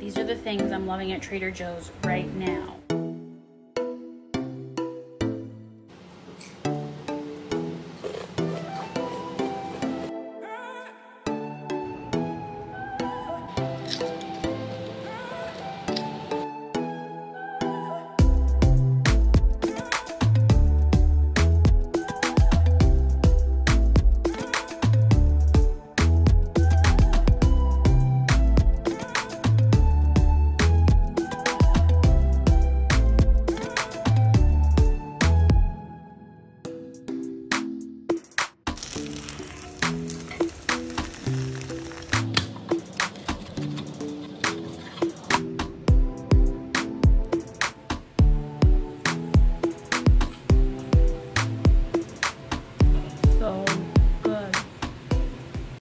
These are the things I'm loving at Trader Joe's right now.